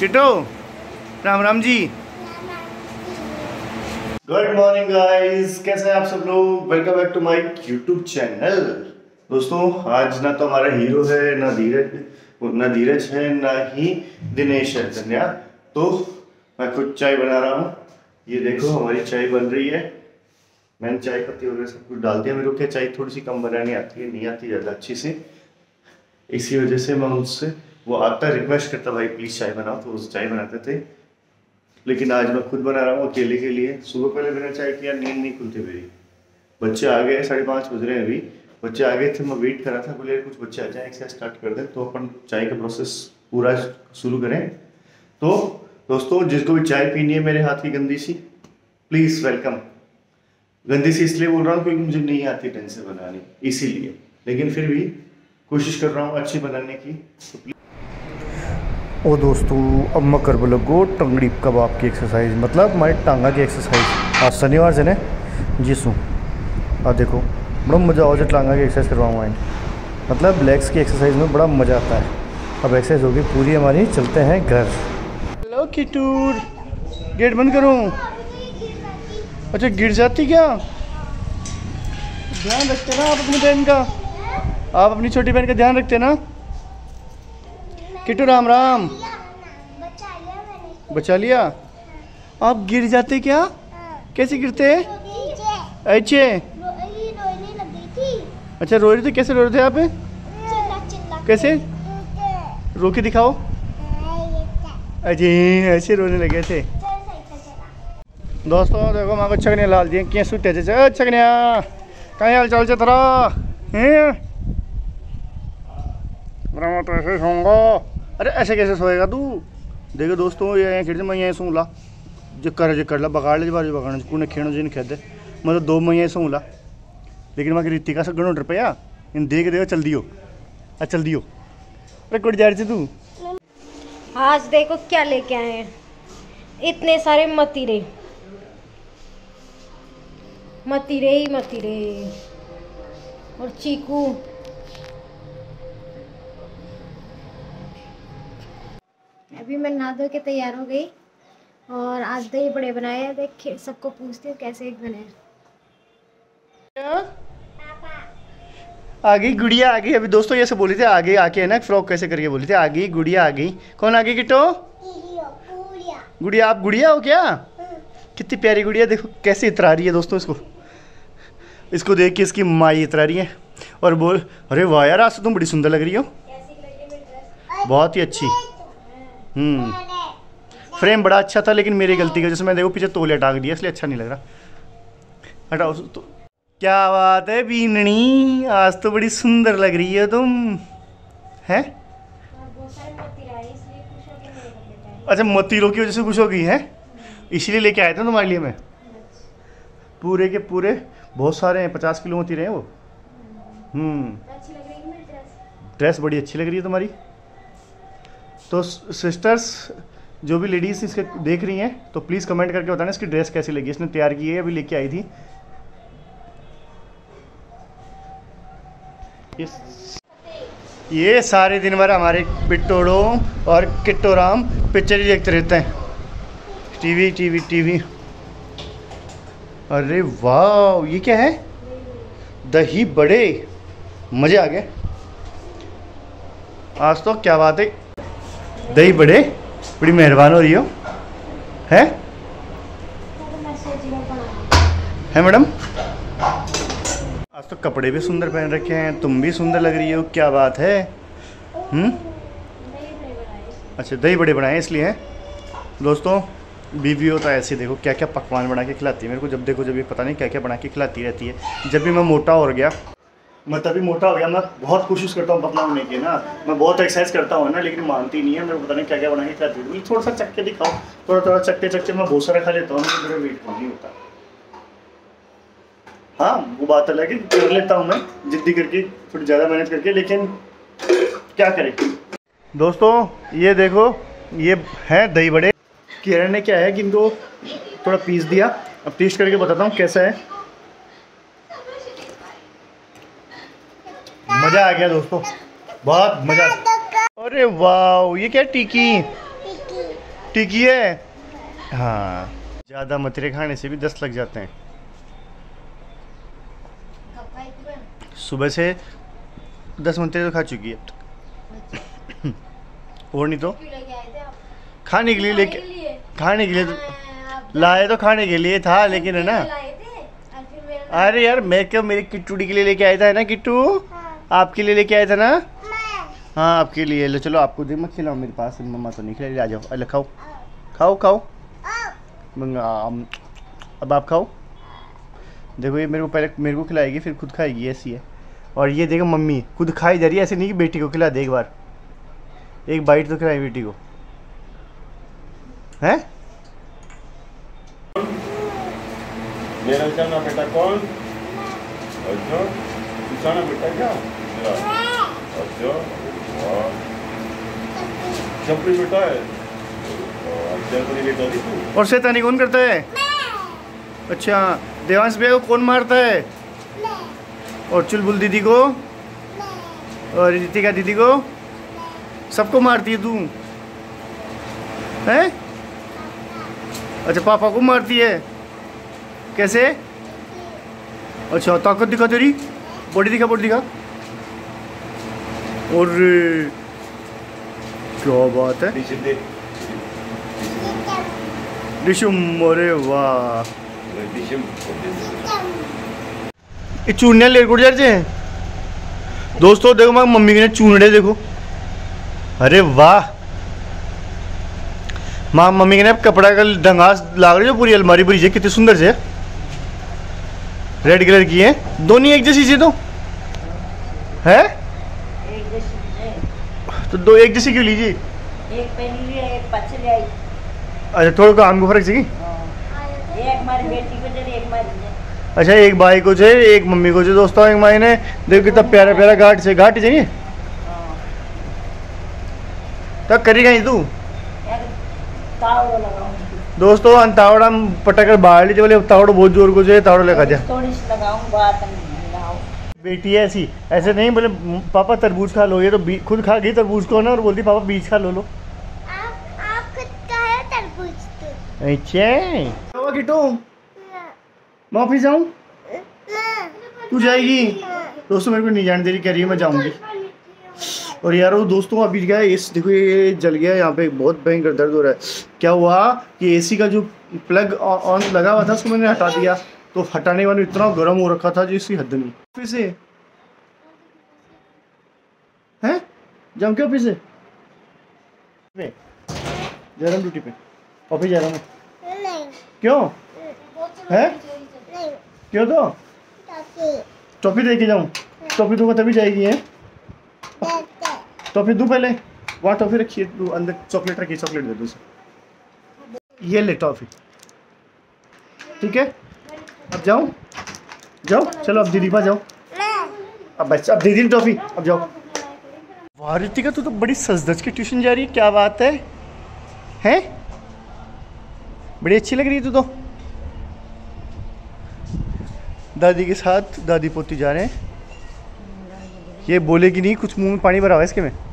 किटो Ram Ram ji. Good morning guys, कैसे हैं आप सब लोग। Welcome back to my YouTube channel. दोस्तों आज ना तो हमारा हीरो है, ना धीरज है, ना ही दिनेश है धन्या। तो मैं खुद चाय बना रहा हूँ। ये देखो हमारी चाय बन रही है। मैंने चाय पत्ती वगैरह सब कुछ डाल दिया। मेरे को क्या चाय थोड़ी सी कम बनानी आती है, नहीं आती ज़्यादा अच्छी से। इसी वजह से मैं उससे वो आता रिक्वेस्ट करता भाई प्लीज़ चाय बनाओ, तो उस चाय बनाते थे। लेकिन आज मैं खुद बना रहा हूँ अकेले के लिए। सुबह पहले मैंने चाय किया, नींद नहीं खुलती मेरी। बच्चे आ गए, 5:30 बज रहे हैं अभी। बच्चे आ गए थे, मैं वेट कर रहा था, बोले कुछ बच्चे आ जाए एक साथ स्टार्ट कर दें तो अपन चाय का प्रोसेस पूरा शुरू करें। तो दोस्तों जिसको भी चाय पीनी है मेरे हाथ की गंदी सी, प्लीज़ वेलकम। गंदी सी इसलिए बोल रहा हूँ क्योंकि मुझे नहीं आती ढंग से बनानी, इसीलिए। लेकिन फिर भी कोशिश कर रहा हूँ अच्छी बनाने की। तो ओ दोस्तों अब मैं कर लगो टंगड़ी कबाब की एक्सरसाइज, मतलब हमारी टांगा की एक्सरसाइज। आज शनिवार से ने जिसू आज देखो बड़ा मज़ा आओ जो टांगा की एक्सरसाइज करवाऊँगा। मतलब लेग्स की एक्सरसाइज में बड़ा मज़ा आता है। अब एक्सरसाइज होगी पूरी हमारी, चलते हैं घर। हेलो किटूर, गेट बंद करूँ? अच्छा गिर जाती क्या? ध्यान रखते ना आप अपनी बहन का, आप अपनी छोटी बहन का ध्यान रखते ना। किटू राम राम। बचा लिया? आप गिर जाते क्या? कैसे गिरते? अच्छे अच्छा रो रहे थे, कैसे रो रहे थे आप? कैसे रो के दिखाओ। अजी ऐसे रोने लगे थे। दोस्तों देखो माँ को छकने लाल दिए क्या सूटे छकनिया कहीं हाल चाल से थरा तो ऐसे सोऊंगा। अरे ऐसे कैसे सोएगा तू? देखो दोस्तों ये खिड़ मैं यहीं सूला जिक्कर ला बगाड़ ले बारी बगाड़ कूने खेणो जिन खेदे मतलब 2 महीने सूला। लेकिन मैं रीतिका से गणो डर पाया इन देख देखो चल दियो चल दियो। अरे कुछ जा रही तू? आज देखो क्या लेके आए हैं, इतने सारे मतीरे ही और चीकू। अभी मैं नहा धो के तैयार हो गई और आज दही बड़े बनाए हैं। देखिए सबको पूछती हूँ कैसे एक बने। आ गई गुड़िया आ गई। अभी दोस्तों ये से बोली थी आगे आके है ना फ्रॉक कैसे करके बोली थी। आ गई गुड़िया आ गई। कौन आ गई किटो? गुड़िया। आप गुड़िया हो क्या? कितनी प्यारी गुड़िया, देखो कैसे इतरा रही है दोस्तों। इसको देख के इसकी माँ इतरा रही है और बोल अरे वाह यार आज तो तुम बड़ी सुंदर लग रही हो, बहुत ही अच्छी। फ्रेम बड़ा अच्छा था लेकिन मेरी गलती की वजह से मैं देखो पीछे तौलिया टांग दिया, इसलिए अच्छा नहीं लग रहा। हटाओ तो। क्या बात है बीननी, आज तो बड़ी सुंदर लग रही है तुम। हैं? अच्छा मतीरों की वजह से खुश हो गई है, इसलिए लेके आए थे तुम्हारे लिए मैं। पूरे के पूरे बहुत सारे हैं, 50 किलो मतीरे हैं वो। ड्रेस बड़ी अच्छी लग रही है तुम्हारी। तो सिस्टर्स जो भी लेडीज़ इसके देख रही हैं तो प्लीज़ कमेंट करके बताना इसकी ड्रेस कैसी लगी। इसने तैयार की है, अभी लेके आई थी। ये सारे दिन भर हमारे बिट्टोड़ो और किट्टोराम पिक्चर ही देखते रहते हैं, टीवी। अरे वाह ये क्या है? दही बड़े, मज़े आ गए आज तो। क्या बात है, दही बड़े बड़ी मेहरबान हो रही हो है मैडम। आज तो कपड़े भी सुंदर पहन रखे हैं, तुम भी सुंदर लग रही हो, क्या बात है। अच्छा दही बड़े बनाए इसलिए हैं। दोस्तों बीवी हो तो ऐसे देखो क्या क्या पकवान बना के खिलाती है मेरे को। जब देखो जब भी पता नहीं क्या क्या बना के खिलाती रहती है। जब भी मैं मोटा हो गया, मैं तभी मोटा हो गया। मैं बहुत कोशिश करता हूँ पतला होने की ना, मैं बहुत एक्सरसाइज करता हूँ ना, लेकिन मानती नहीं है। मेरे को पता नहीं क्या क्या बना के खिलाती है। थोड़ा सा चख के दिखाओ, थोड़ा चखते मैं बहुत सारा खा लेता हूँ, मेरा वेट नहीं होता। हाँ वो बात अलग है, कर लेता हूँ मैं जिद्दी करके, थोड़ी ज़्यादा मेहनत करके, लेकिन क्या करें। दोस्तों ये देखो ये है दही बड़े। किरण ने क्या है कि इनको थोड़ा पीस दिया, अब टेस्ट करके बताता हूँ कैसा है। मज़ा आ गया दोस्तों, बहुत मज़ा। अरे वाह ये क्या टिक्की छुट्टी की है। हाँ, ज़्यादा मथुरे खाने से भी 10 लग जाते हैं। सुबह से 10 मथुरे तो खा चुकी है अब तक। और नहीं तो खाने के लिए लेके, खाने के लिए तो लाए तो खाने के लिए था, लेकिन है ना। अरे यार मैं क्या मेरी किट्टूडी के लिए लेके आया था, है ना किट्टू? आपके लिए लेके आया था ना? हाँ आपके लिए। लो चलो, आपको दे, मत खिलाओ, मेरे पास मम्मा तो नहीं खिलाई। आ जाओ, अल्लाह खाओ खाओ खाओ। अब आप खाओ। देखो ये मेरे को पहले मेरे को खिलाएगी, फिर खुद खाएगी, ऐसी है। और ये देखो मम्मी खुद खाई जा रही है, ऐसे नहीं कि बेटी को खिला दे। एक बार एक बाइट तो खिलाई बेटी को, हैं? मेरा जाना बेटा कौन? अच्छा, जाना बेटा क्या? अच्छा, चपड़ी बेटा है। बेटा तू। और शैतानी कौन करता है? अच्छा, देवांश भैया को कौन मारता है? और चुलबुल दीदी को? और रितिका दीदी को? सबको मारती है तू, हैं? अच्छा, पापा को मारती है? कैसे? अच्छा, ताकत दिखा तेरी, बॉडी दिखा, बॉडी दिखा। और क्या बात है, डिशुम, अरे वाह। ये चूड़ियाँ ले गुड़ जाते हैं दोस्तों। देखो मैं मम्मी के ने चूड़े देखो, अरे वाह। माँ मम्मी के ने कपड़ा का ढंगास लाग रही है, पूरी अलमारी भरी है, कितनी सुंदर से रेड कलर की है। दोनों एक जैसी से तो है, एक जैसी है। तो दो एक जैसी क्यों लीजिए? एक पहनी हुई है, एक पाछे ले आई। अच्छा, थोड़ा काम को फर्क चाहिए। एक हमारी बेटी को दे, एक हमारी है। अच्छा, एक भाई को चाहिए, एक मम्मी को चाहिए। दोस्तों एक माई ने देखो कितना प्यारा प्यारा घाट से घाट चाहिए। तब करी गई तू तावड़ो लगाऊंगी दोस्तों। तावड़ा पटकर बाहर लीजिए, बोले तावड़ो बहुत जोर को चाहिए, तावड़ो लगा दिया। थोड़ी सी लगाऊं, बात लगाऊं। बेटी है ऐसी, ऐसे नहीं बोले पापा तरबूज खा लो, ये तो खुद खा गई तरबूज को ना, और बोलती पापा बीज खा लो। आप खुद का है तरबूज तो। अच्छा किटू, मैं ऑफिस जाऊँ? तू जाएगी? दोस्तों मेरे को नहीं जाने दे रही, कह रही है मैं जाऊंगी। और यार वो दोस्तों अभी क्या है, इस देखो ये जल गया, यहाँ पे बहुत भयंकर दर्द हो रहा है। क्या हुआ कि एसी का जो प्लग ऑन लगा हुआ था उसको मैंने हटा दिया, तो हटाने वाले इतना गर्म हो रखा था जिसकी हद नहीं। फिर से हैं, जाऊँ क्या? फिर से जा रहा हूँ ड्यूटी पे, ऑफिस जा रहा हूँ। क्यों है? क्यों? तो टॉफी दे के जाऊँ? टॉफी दूंगा तभी जाएगी है? टॉफी दूँ पहले? वहाँ टॉफी रखिए, अंदर चॉकलेट रखिए, चॉकलेट दे दो उसे। ये ले टॉफी, ठीक है? अब जाओ जाओ, चलो अब दीदी पास जाओ। अब बच्चा, अब दीदी टॉफी, अब जाओ। वाह रितिका, तू तो बड़ी सज-धज के ट्यूशन जा रही है, क्या बात है? हैं? बड़ी अच्छी लग रही है तू तो। दादी के साथ दादी पोती जा रहे हैं। ये बोलेगी नहीं, कुछ मुंह में पानी भरा हुआ है इसके में।